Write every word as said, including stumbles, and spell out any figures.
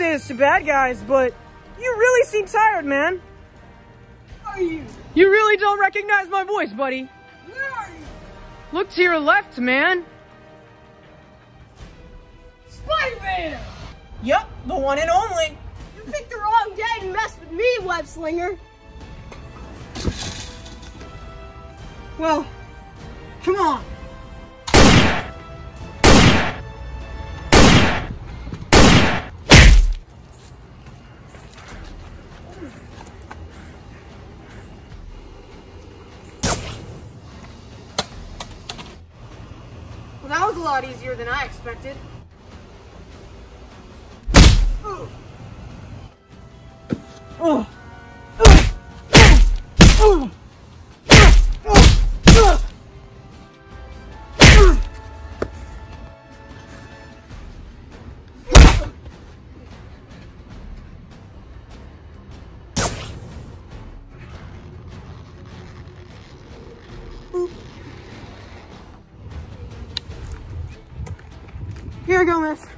say this to bad guys, but you really seem tired, man. Where are you? You really don't recognize my voice, buddy. Where are you? Look to your left, man. Spider-Man! Yup, the one and only. You picked the wrong day to mess with me, web slinger. Well, come on. Well, that was a lot easier than I expected. Oh. Oh. Oh. Here you go, miss.